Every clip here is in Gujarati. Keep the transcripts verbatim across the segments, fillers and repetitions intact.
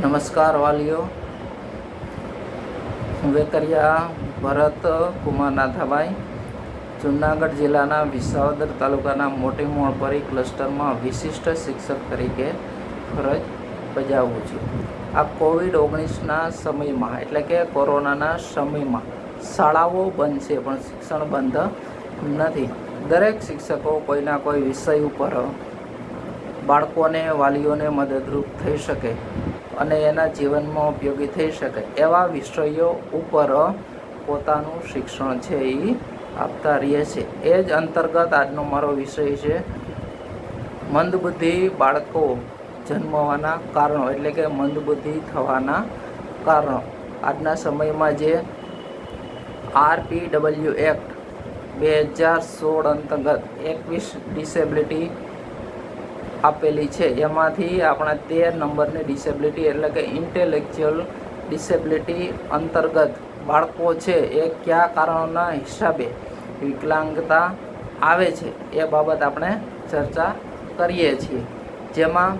નમસ્કાર વાલીઓ, હું વેકરિયા ભરત કુમાર નાથાભાઈ જૂનાગઢ જિલ્લાના વિસાવદર તાલુકાના મોટી મોણપરી ક્લસ્ટરમાં વિશિષ્ટ શિક્ષક તરીકે ફરજ બજાવું છું। આ કોવિડ ઓગણીસના સમયમાં એટલે કે કોરોનાના સમયમાં શાળાઓ બંધ છે પણ શિક્ષણ બંધ નથી। દરેક શિક્ષકો કોઈના કોઈ વિષય ઉપર બાળકોને વાલીઓને મદદરૂપ થઈ શકે અને એના જીવનમાં ઉપયોગી થઈ શકે એવા વિષયો ઉપર પોતાનું શિક્ષણ છે એ આપતા રહીએ છે। એ જ અંતર્ગત આજનો મારો વિષય છે મંદબુદ્ધિ બાળકો જન્મવાના કારણો એટલે કે મંદબુદ્ધિ થવાના કારણો। આજના સમયમાં જે આર પી ડબલ્યુ એક્ટ બે હજાર સોળ અંતર્ગત એકવીસ ડિસેબિલિટી આપેલી છે, એમાંથી આપણા તેર નંબરની ડિસેબિલિટી એટલે કે ઇન્ટેલેક્ચ્યુઅલ ડિસેબિલિટી અંતર્ગત બાળકો છે એ કયા કારણોના હિસાબે વિકલાંગતા આવે છે એ બાબત આપણે ચર્ચા કરીએ છીએ। જેમાં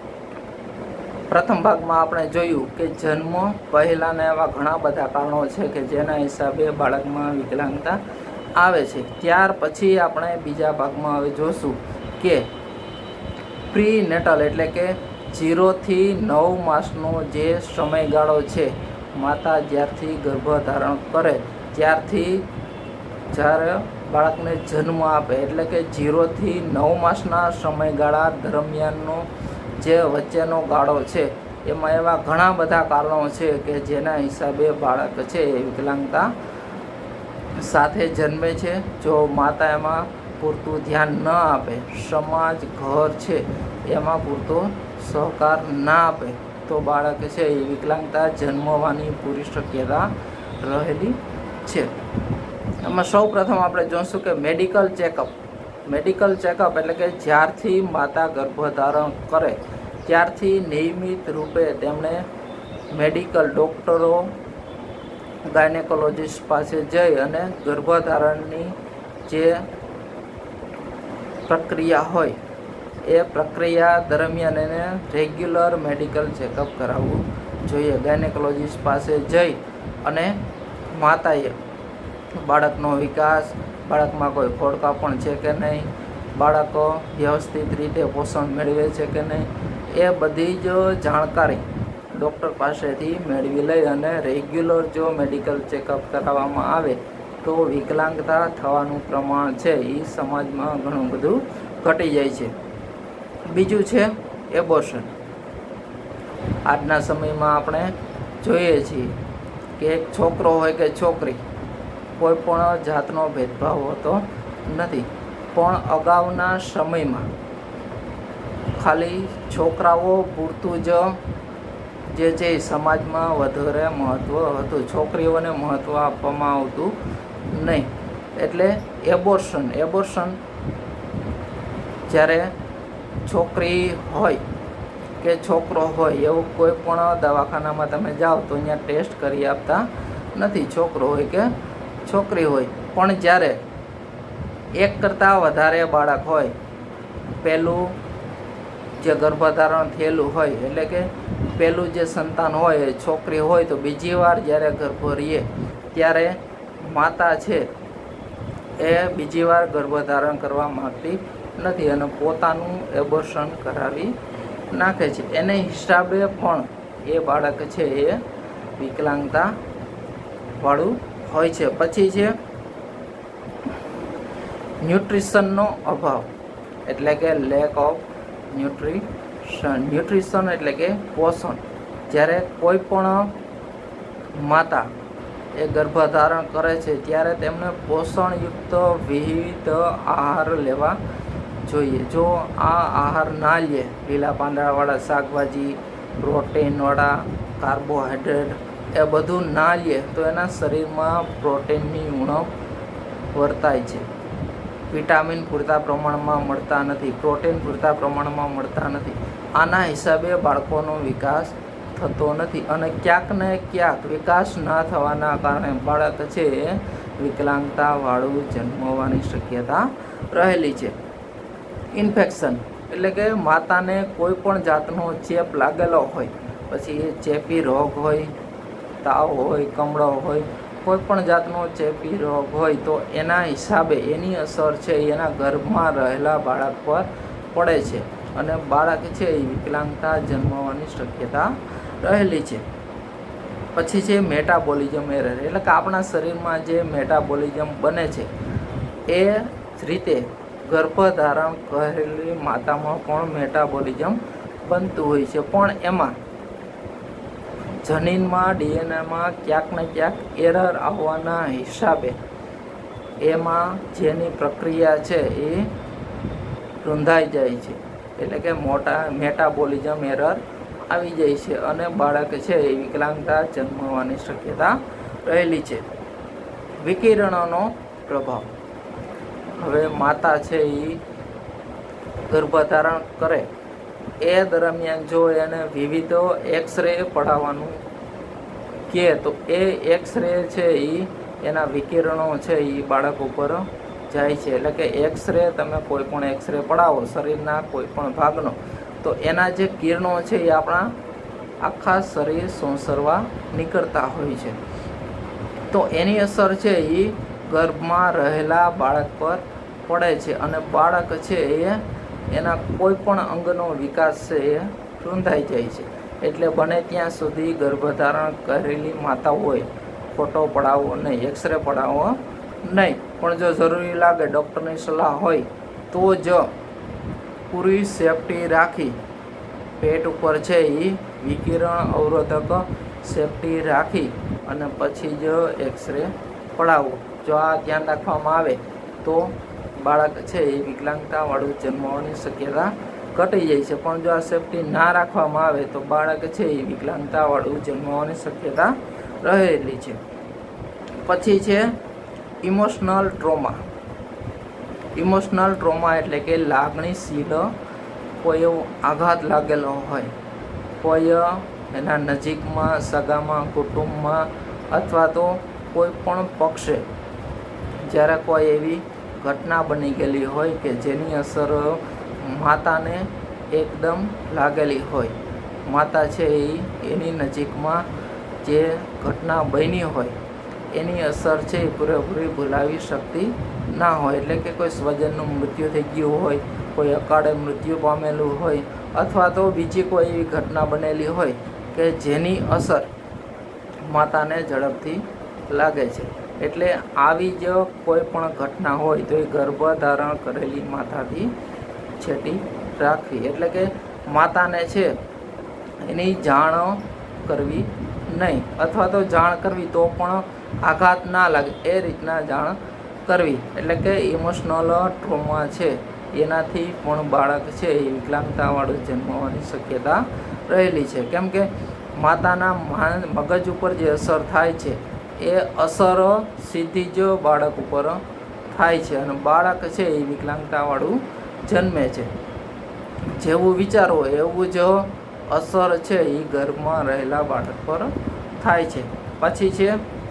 પ્રથમ ભાગમાં આપણે જોયું કે જન્મ પહેલાંના એવા ઘણા બધા કારણો છે કે જેના હિસાબે બાળકમાં વિકલાંગતા આવે છે। ત્યાર પછી આપણે બીજા ભાગમાં હવે જોશું કે પ્રી નેટલ એટલે કે જીરોથી નવ માસનો જે સમયગાળો છે, માતા જ્યારથી ગર્ભધારણ કરે ત્યારથી જ્યારે બાળકને જન્મ આપે એટલે કે જીરોથી નવ માસના સમયગાળા દરમિયાનનો જે વચ્ચેનો ગાળો છે એમાં એવા ઘણા બધા કારણો છે કે જેના હિસાબે બાળક છે એ વિકલાંગતા સાથે જન્મે છે। જો માતા એમાં પૂરતું ધ્યાન ન આપે, સમાજ ઘર છે એમાં પૂરતો સહકાર ના આપે તો બાળક છે એ વિકલાંગતા જન્મવાની પૂરી શક્યતા રહેલી છે। એમાં સૌ પ્રથમ આપણે જોઈશું કે મેડિકલ ચેકઅપ મેડિકલ ચેકઅપ એટલે કે જ્યારથી માતા ગર્ભધારણ કરે ત્યારથી નિયમિત રૂપે તેમણે મેડિકલ ડૉક્ટરો ગાયનેકોલોજીસ્ટ પાસે જઈ અને ગર્ભધારણની જે પ્રક્રિયા હોય એ પ્રક્રિયા દરમિયાન એને રેગ્યુલર મેડિકલ ચેકઅપ કરાવવું જોઈએ। ગાયનેકોલોજીસ્ટ પાસે જઈ અને માતાએ બાળકનો વિકાસ, બાળકમાં કોઈ ખોડખાપણ છે કે નહીં, બાળકો વ્યવસ્થિત રીતે પોષણ મેળવે છે કે નહીં, એ બધી જ જાણકારી ડૉક્ટર પાસેથી મેળવી લઈ અને રેગ્યુલર જો મેડિકલ ચેકઅપ કરાવવામાં આવે તો વિકલાંગતા થવાનું પ્રમાણ છે એ સમાજમાં ઘણું બધું ઘટી જાય છે। બીજું છે એબોર્શન। આજના સમયમાં આપણે જોઈએ છીએ કે એક છોકરો હોય કે છોકરી કોઈ પણ જાતનો ભેદભાવ હોતો નથી, પણ અગાઉના સમયમાં ખાલી છોકરાઓ પૂરતું જ જે છે એ સમાજમાં વધારે મહત્ત્વ હતું, છોકરીઓને મહત્ત્વ આપવામાં આવતું નહીં। એટલે એબોર્શન એબોર્શન જ્યારે છોકરી હોય કે છોકરો હોય એવું કોઈ પણ દવાખાનામાં તમે જાઓ તો અહીંયા ટેસ્ટ કરી આપતા નથી, છોકરો હોય કે છોકરી હોય। પણ જ્યારે એક કરતાં વધારે બાળક હોય, પહેલું જે ગર્ભધારણ થયેલું હોય એટલે કે પહેલું જે સંતાન હોય એ છોકરી હોય તો બીજી વાર જ્યારે ગર્ભ રહીએ ત્યારે માતા છે એ બીજી વાર ગર્ભધારણ કરવા માગતી નથી અને પોતાનું એબોર્શન કરાવી નાખે છે। એને હિસાબે પણ એ બાળક છે એ વિકલાંગતા વાળું હોય છે। પછી છે ન્યુટ્રિશનનો અભાવ એટલે કે લેક ઓફ ન્યુટ્રિશન ન્યુટ્રિશન એટલે કે પોષણ। જ્યારે કોઈ પણ માતા એ ગર્ભધારણ કરે છે ત્યારે તેમને પોષણયુક્ત વિવિધ આહાર લેવા જોઈએ। જો આ આહાર ના લે, લીલા પાંદડાવાળા શાકભાજી, પ્રોટીનવાળા કાર્બોહાઈડ્રેટ એ બધું ના લે તો એના શરીરમાં પ્રોટીનની ઉણપ વર્તાય છે, વિટામિન પૂરતા પ્રમાણમાં મળતા નથી, પ્રોટીન પૂરતા પ્રમાણમાં મળતા નથી। આના હિસાબે બાળકોનો વિકાસ થતો નથી અને ક્યાંક ને ક્યાંક વિકાસ ના થવાના કારણે બાળક છે એ વિકલાંગતાવાળું જન્મવાની શક્યતા રહેલી છે। ઇન્ફેક્શન એટલે કે માતાને કોઈ પણ જાતનો ચેપ લાગેલો હોય પછી એ ચેપી રોગ હોય, તાવ હોય, કમળો હોય, કોઈ પણ જાતનો ચેપી રોગ હોય તો એના હિસાબે એની અસર છે એના ગર્ભમાં રહેલા બાળક પર પડે છે અને બાળક છે એ વિકલાંગતા જન્મવાની શક્યતા રહેલી છે. પછી છે મેટાબોલિઝમ એરર, એટલે કે આપણા શરીરમાં જે મેટાબોલિઝમ બને છે એ જ રીતે ગર્ભધારણ કરેલી માતામાં પણ મેટાબોલિઝમ બનતું હોય છે, પણ એમાં જનીનમાં ડીએનએમાં ક્યાંક ને ક્યાંક એરર આવવાના હિસાબે એમાં જેની પ્રક્રિયા છે એ રૂંધાઈ જાય છે, એટલે કે મોટા મેટાબોલિઝમ એરર આવી જાય છે અને બાળક છે એ વિકલાંગતા જન્મવાની શક્યતા રહેલી છે. વિકિરણોનો પ્રભાવ, હવે માતા છે એ ગર્ભધારણ કરે એ દરમિયાન જો એને વિવિધ એક્સરે પડાવવાનું કહે તો એ એક્સરે છે એ એના વિકિરણો છે એ બાળક ઉપર જાય છે. એટલે કે એક્સરે તમે કોઈ પણ એક્સરે પડાવો શરીરના કોઈ પણ ભાગનો તો એના જે કિરણો છે એ આપણા આખા શરીર સંસરવા નીકળતા હોય છે, તો એની અસર છે એ ગર્ભમાં રહેલા બાળક પર પડે છે અને બાળક છે એ એના કોઈ પણ અંગનો વિકાસ છે એ રૂંધાઈ જાય છે. એટલે બને ત્યાં સુધી ગર્ભધારણ કરેલી માતા હોય ફોટો પડાવવો નહીં, એક્સરે પડાવવો નહીં, પણ જો જરૂરી લાગે ડૉક્ટરની સલાહ હોય તો જ પૂરી સેફટી રાખી પેટ ઉપર છે એ વિકિરણ અવરોધક સેફટી રાખી અને પછી જ એક્સરે પડાવવો. જો આ ધ્યાન રાખવામાં આવે તો બાળક છે એ વિકલાંગતાવાળું જન્મવાની શક્યતા ઘટી જાય છે, પણ જો આ સેફટી ના રાખવામાં આવે તો બાળક છે એ વિકલાંગતાવાળું જન્મવાની શક્યતા રહેલી છે. પછી છે ઇમોશનલ ટ્રોમા. ઇમોશનલ ટ્રોમા એટલે કે લાગણીશીલ કોઈ એવો આઘાત લાગેલો હોય, કોઈ એના નજીકમાં, સગામાં, કુટુંબમાં અથવા તો કોઈ પણ પક્ષે જ્યારે કોઈ એવી ઘટના બની ગયેલી હોય કે જેની અસર માતાને એકદમ લાગેલી હોય, માતા છે એ એની નજીકમાં જે ઘટના બની હોય એની અસર છે એ પૂરેપૂરી ભૂલાવી શકતી ના હોય, એટલે કે કોઈ સ્વજનનું મૃત્યુ થઈ ગયું હોય, કોઈ અકાળે મૃત્યુ પામેલું હોય અથવા તો બીજી કોઈ એવી ઘટના બનેલી હોય કે જેની અસર માતાને ઝડપથી લાગે છે. એટલે આવી જ કોઈ પણ ઘટના હોય તો એ ગર્ભધારણ કરેલી માતાથી છેટી રાખવી, એટલે કે માતાને છે એની જાણ કરવી નહીં, અથવા તો જાણ કરવી તો પણ આઘાત ના લાગે એ રીતના જાણ કરવી. એટલે કે ઇમોશનલ ટ્રોમા છે એનાથી પણ બાળક છે એ વિકલાંગતાવાળું જન્મવાની શક્યતા રહેલી છે, કેમ કે માતાના મગજ ઉપર જે અસર થાય છે એ અસર સીધી જ બાળક ઉપર થાય છે અને બાળક છે એ વિકલાંગતાવાળું જન્મે છે. જેવું વિચારો એવું જ અસર છે એ ગર્ભમાં રહેલા બાળક પર થાય છે. પછી છે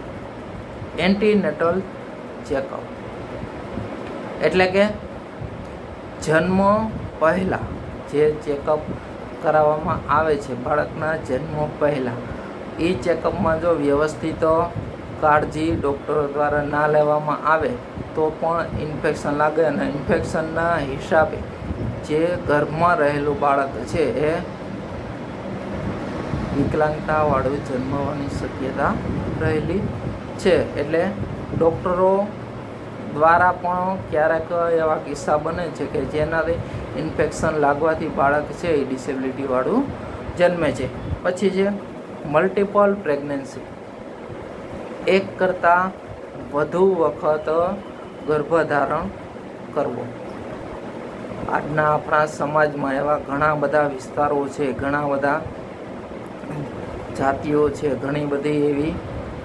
એન્ટીનેટલ ચેકઅપ, એટલે કે જન્મ પહેલાં જે ચેકઅપ કરાવવામાં આવે છે બાળકના જન્મ પહેલાં, એ ચેકઅપમાં જો વ્યવસ્થિત કાળજી ડૉક્ટરો દ્વારા ના લેવામાં આવે તો પણ ઇન્ફેક્શન લાગે અને ઇન્ફેક્શનના હિસાબે જે ગર્ભમાં રહેલું બાળક છે એ વિકલાંગતાવાળું જન્મવાની શક્યતા રહેલી છે. એટલે ડૉક્ટરો દ્વારા પણ ક્યારેક એવા કિસ્સા બને છે કે જેનાથી ઇન્ફેક્શન લાગવાથી બાળક છે એ ડિસેબિલિટીવાળું જન્મે છે. પછી છે મલ્ટિપલ પ્રેગ્નન્સી, એક કરતાં વધુ વખત ગર્ભધારણ કરવો. આજના આપણા સમાજમાં એવા ઘણા બધા વિસ્તારો છે, ઘણા બધા જાતિઓ છે, ઘણી બધી એવી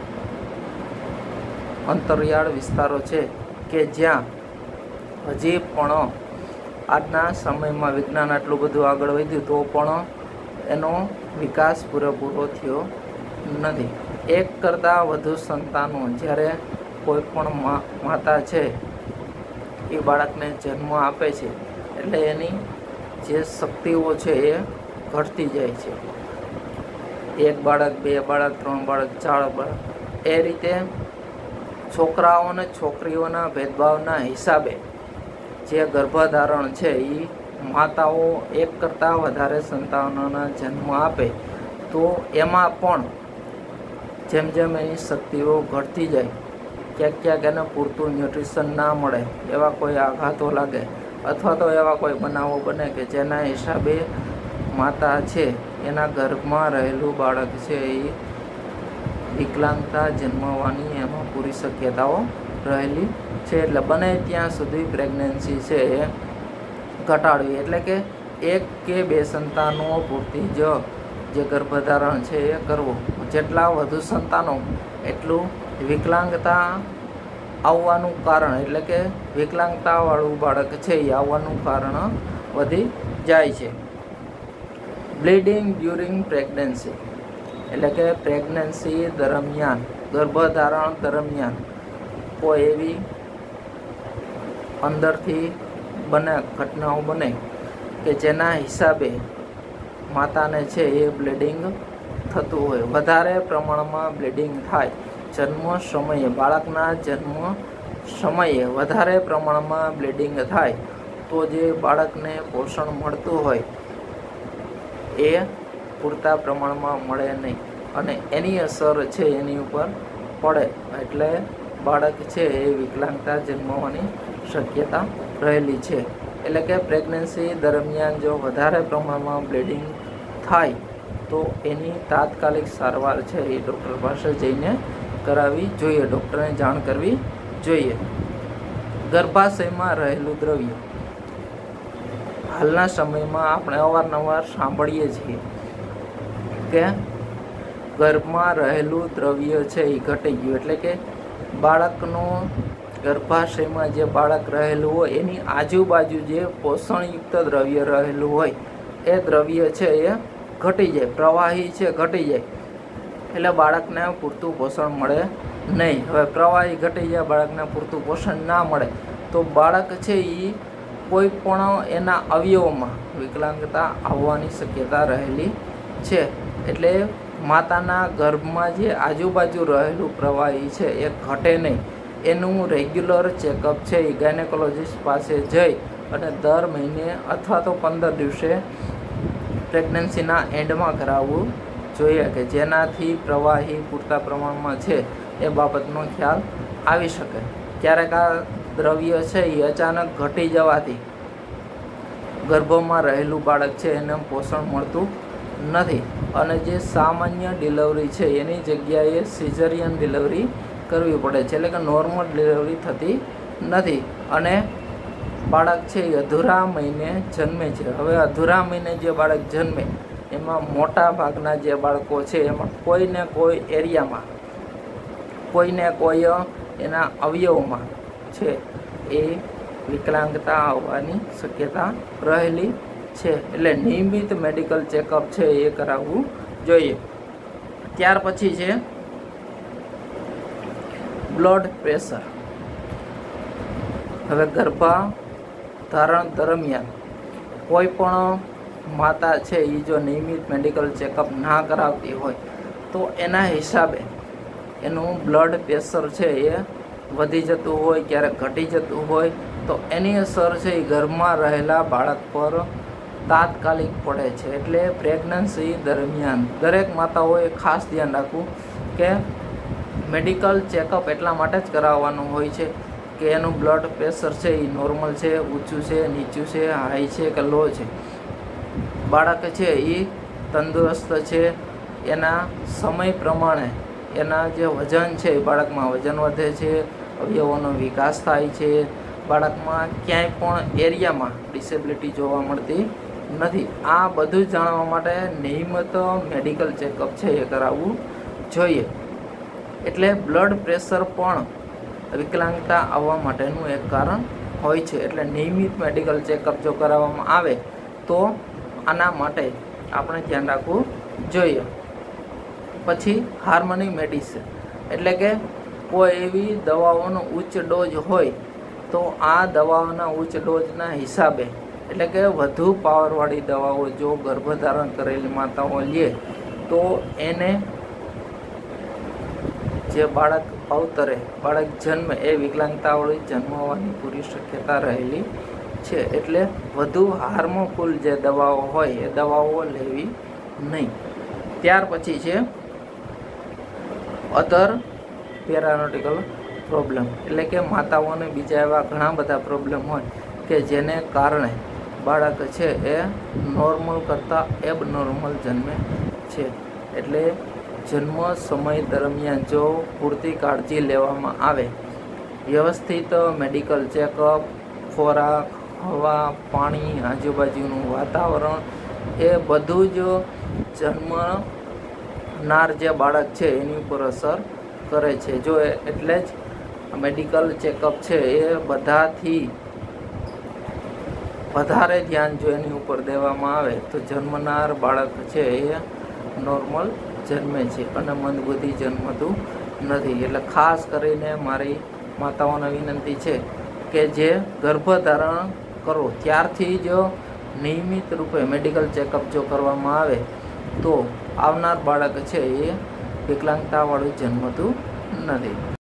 અંતરિયાળ વિસ્તારો છે કે જ્યાં હજી પણ આજના સમયમાં વિજ્ઞાન આટલું બધું આગળ વધ્યું તો પણ એનો વિકાસ પૂરેપૂરો થયો નથી. એક કરતાં વધુ સંતાનો જ્યારે કોઈ પણ માતા છે એ બાળકને જન્મ આપે છે એટલે એની જે શક્તિઓ છે એ ઘટતી જાય છે. એક બાળક, બે બાળક, ત્રણ બાળક, ચાર બાળક, એ રીતે છોકરાઓ અને છોકરીઓના ભેદભાવના હિસાબે જે ગર્ભધારણ છે એ માતાઓ એક કરતાં વધારે સંતાનોના જન્મ આપે તો એમાં પણ જેમ જેમ એની શક્તિઓ ઘટતી જાય, ક્યાંક ક્યાંક એને પૂરતું ન્યુટ્રિશન ના મળે, એવા કોઈ આઘાતો લાગે અથવા તો એવા કોઈ બનાવો બને કે જેના હિસાબે માતા છે એના ગર્ભમાં રહેલું બાળક છે એ વિકલાંગતા જન્મવાની એમાં પૂરી શક્યતાઓ રહેલી છે. એટલે બને ત્યાં સુધી પ્રેગ્નન્સી છે એ ઘટાડવી, એટલે કે એક કે બે સંતાનો પૂરતી જ જે ગર્ભધારણ છે એ કરવું. જેટલા વધુ સંતાનો એટલું વિકલાંગતા આવવાનું કારણ, એટલે કે વિકલાંગતાવાળું બાળક છે એ આવવાનું કારણ વધી જાય છે. બ્લીડિંગ ડ્યુરિંગ પ્રેગ્નન્સી, એટલે કે પ્રેગ્નન્સી દરમિયાન, ગર્ભધારણ દરમિયાન કોઈ એવી અંદરથી બને ઘટનાઓ બને કે જેના હિસાબે માતાને છે એ બ્લીડિંગ થતું હોય, વધારે પ્રમાણમાં બ્લીડિંગ થાય જન્મ સમયે, બાળકના જન્મ સમયે વધારે પ્રમાણમાં બ્લીડિંગ થાય તો જે બાળકને પોષણ મળતું હોય એ પૂરતા પ્રમાણમાં મળે નહીં અને એની અસર છે એની ઉપર પડે, એટલે બાળક છે એ વિકલાંગતા જન્મવાની શક્યતા રહેલી છે. એટલે કે પ્રેગ્નન્સી દરમિયાન જો વધારે પ્રમાણમાં બ્લીડિંગ થાય તો એની તાત્કાલિક સારવાર છે એ ડૉક્ટર પાસે જઈને કરાવવી જોઈએ, ડૉક્ટરને જાણ કરવી જોઈએ. ગર્ભાશયમાં રહેલું દ્રવ્ય, હાલના સમયમાં આપણે અવારનવાર સાંભળીએ છીએ કે ગર્ભમાં રહેલું દ્રવ્ય છે એ ઘટી ગયું, એટલે કે બાળકનું ગર્ભાશયમાં જે બાળક રહેલું હોય એની આજુબાજુ જે પોષણયુક્ત દ્રવ્ય રહેલું હોય એ દ્રવ્ય છે એ ઘટી જાય, પ્રવાહી છે ઘટી જાય, એટલે બાળકને પૂરતું પોષણ મળે નહીં. હવે પ્રવાહી ઘટી જાય, બાળકને પૂરતું પોષણ ના મળે તો બાળક છે એ કોઈ પણ એના અવયવોમાં વિકલાંગતા આવવાની શક્યતા રહેલી છે. એટલે માતાના ગર્ભમાં જે આજુબાજુ રહેલું પ્રવાહી છે એ ઘટે નહીં, એનું રેગ્યુલર ચેકઅપ છે એ ગાયનેકોલોજીસ્ટ પાસે જઈ અને દર મહિને અથવા તો પંદર દિવસે પ્રેગ્નન્સીના એન્ડમાં કરાવવું જોઈએ કે જેનાથી પ્રવાહી પૂરતા પ્રમાણમાં છે એ બાબતનો ખ્યાલ આવી શકે. ક્યારેક આ દ્રવ્ય છે એ અચાનક ઘટી જવાથી ગર્ભમાં રહેલું બાળક છે એને પોષણ મળતું નથી અને જે સામાન્ય ડિલિવરી છે એની જગ્યાએ સિઝેરિયન ડિલિવરી કરવી પડે છે, એટલે કે નોર્મલ ડિલિવરી થતી નથી અને બાળક છે એ અધૂરા મહિને જન્મે છે. હવે અધૂરા મહિને જે બાળક જન્મે એમાં મોટા ભાગના જે બાળકો છે એમાં કોઈને કોઈ એરિયામાં, કોઈને કોઈ એના અવયવોમાં છે એ વિકલાંગતા આવવાની શક્યતા રહેલી છે. એટલે નિયમિત મેડિકલ ચેકઅપ છે એ કરાવવું જોઈએ. ત્યાર પછી છે બ્લડ પ્રેશર. હવે ગર્ભધારણ દરમિયાન કોઈ પણ માતા છે એ જો નિયમિત મેડિકલ ચેકઅપ ના કરાવતી હોય તો એના હિસાબે એનું બ્લડ પ્રેશર છે એ વધી જતું હોય, ક્યારેક ઘટી જતું હોય તો એની અસર છે એ ગર્ભમાં રહેલા બાળક પર તાત્કાલિક પડે છે. એટલે પ્રેગ્નન્સી દરમિયાન દરેક માતાઓએ ખાસ ધ્યાન રાખવું કે મેડિકલ ચેકઅપ એટલા માટે જ કરાવવાનું હોય છે કે એનું બ્લડ પ્રેશર છે એ નોર્મલ છે, ઊંચું છે, નીચું છે, હાઈ છે કે લો છે, બાળક છે એ તંદુરસ્ત છે, એના સમય પ્રમાણે એના જે વજન છે એ બાળકમાં વજન વધે છે, અવયવોનો વિકાસ થાય છે, બાળકમાં ક્યાંય પણ એરિયામાં ડિસેબિલિટી જોવા મળતી નથી. આ બધું જાણવા માટે નિયમિત મેડિકલ ચેકઅપ છે એ કરાવવું જોઈએ. એટલે બ્લડ પ્રેશર પણ વિકલાંગતા આવવા માટેનું એક કારણ હોય છે. એટલે નિયમિત મેડિકલ ચેકઅપ જો કરાવવામાં આવે તો આના માટે આપણે ધ્યાન રાખવું જોઈએ. પછી હાર્મોની મેડિસિન, એટલે કે કોઈ એવી દવાઓનો ઉચ્ચ ડોઝ હોય તો આ દવાઓના ઉચ્ચ ડોઝના હિસાબે, એટલે કે વધુ પાવરવાળી દવાઓ જો ગર્ભધારણ કરેલી માતાઓ લે તો એને જે બાળક અવતરે, બાળક જન્મે એ વિકલાંગતાવાળી જન્મવાની પૂરી શક્યતા રહેલી છે. એટલે વધુ હાર્મફુલ જે દવાઓ હોય એ દવાઓ લેવી નહીં. ત્યાર પછી છે અધર પેરાનોટિકલ પ્રોબ્લેમ, એટલે કે માતાઓને બીજા એવા ઘણા બધા પ્રોબ્લેમ હોય કે જેને કારણે બાળક છે એ નોર્મલ કરતાં એબનોર્મલ જન્મે છે. એટલે જન્મ સમય દરમિયાન જો પૂરતી કાળજી લેવામાં આવે, વ્યવસ્થિત મેડિકલ ચેકઅપ, ખોરાક, હવા, પાણી, આજુબાજુનું વાતાવરણ, એ બધું જ જન્મનાર જે બાળક છે એની ઉપર અસર કરે છે. જો એટલે જ મેડિકલ ચેકઅપ છે એ બધાથી વધારે ધ્યાન જો એની ઉપર દેવામાં આવે તો જન્મનાર બાળક છે એ નોર્મલ જન્મે છે અને મંદબુદ્ધિ જન્મતું નથી. એટલે ખાસ કરીને મારી માતાઓને વિનંતી છે કે જે ગર્ભધારણ કરો ત્યારથી જ નિયમિત રૂપે મેડિકલ ચેકઅપ જો કરવામાં આવે તો આવનાર બાળક છે એ વિકલાંગતાવાળું જન્મતું નથી.